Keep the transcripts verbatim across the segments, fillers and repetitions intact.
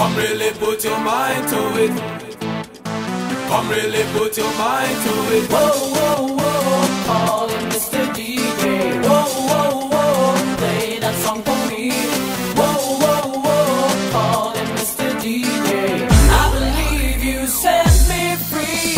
Come really put your mind to it. Come really put your mind to it. Whoa, whoa, whoa, calling mister D J. Whoa, whoa, whoa, play that song for me. Whoa, whoa, whoa, calling mister D J. I believe you set me free.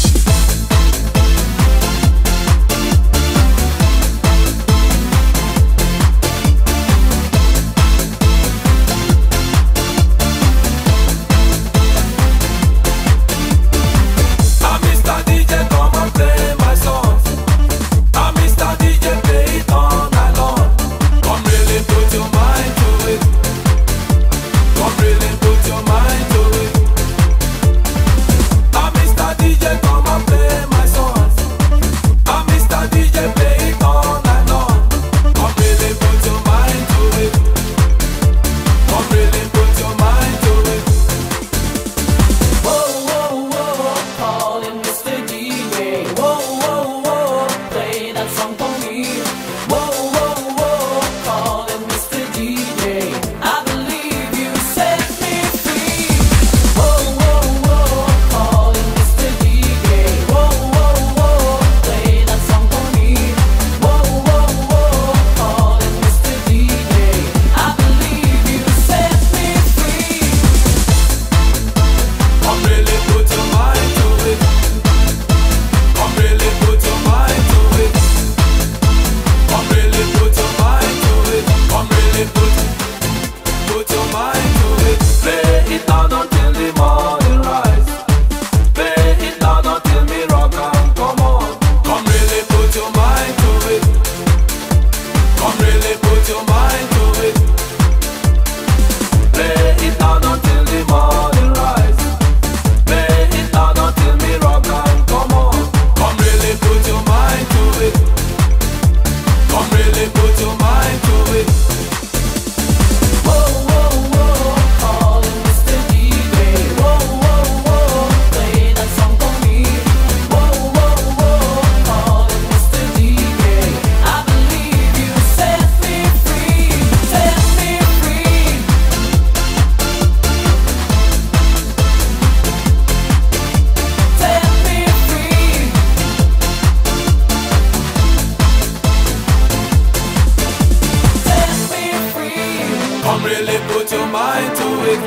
Come really put your mind to it.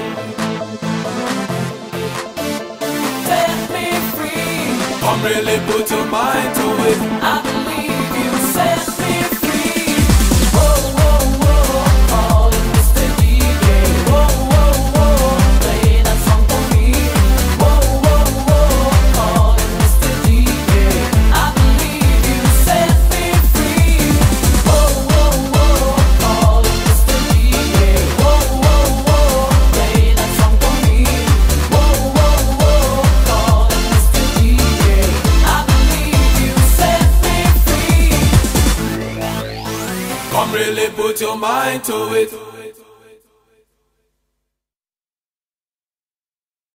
Set me free. Come really put your mind to it. I believe you set me free. Whoa, whoa, whoa, calling mister D J. Whoa, whoa, whoa, play that song for me. Whoa, whoa, whoa, calling mister D J. I believe you set me free. Whoa, whoa, whoa, calling mister D J. Whoa, whoa, whoa, play that song for me. Whoa, whoa, whoa, calling mister D J. I believe you set me free. Come really put your mind to it.